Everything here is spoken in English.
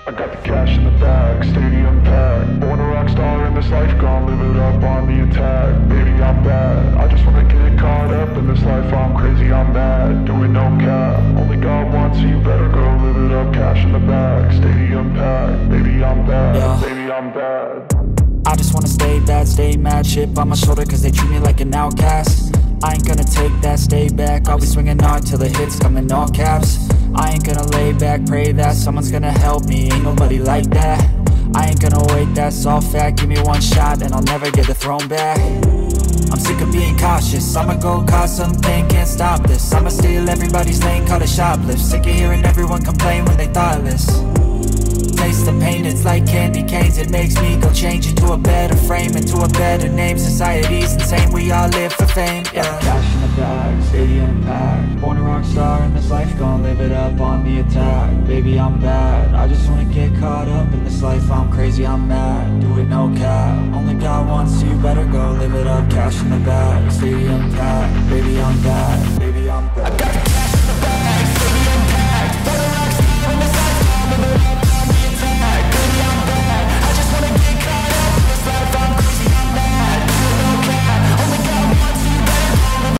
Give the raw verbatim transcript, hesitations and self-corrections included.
I got the cash in the bag, stadium packed. Born a rock star in this life, gon' live it up on the attack. Baby, I'm bad, I just wanna get caught up in this life. I'm crazy, I'm mad, doing no cap. Only got one, so you better go live it up. Cash in the bag, stadium packed. Baby, I'm bad, yeah. Baby, I'm bad. I just wanna stay bad, stay mad. Chip on my shoulder cause they treat me like an outcast. I ain't gonna take that, stay back. I'll be swinging hard till the hits come in all caps. I ain't gonna lay back, pray that someone's gonna help me. Ain't nobody like that. I ain't gonna wait, that's all fact. Give me one shot and I'll never get the throne back. I'm sick of being cautious, I'ma go cause something, can't stop this. I'ma steal everybody's lane, call it shoplift. Sick of hearing everyone complain when they thoughtless. Taste the pain, it's like candy canes. It makes me go change into a better frame, into a better name. Society's insane, we all live for fame, yeah. Cash in the bag, stadium packed. Born a rock star in this life, gon' live it up on the attack. Baby, I'm bad, I just wanna get caught up in this life. I'm crazy, I'm mad, do it no cap. Only got one, so you better go live it up. Cash in the bag, stadium packed. Baby, I'm bad, baby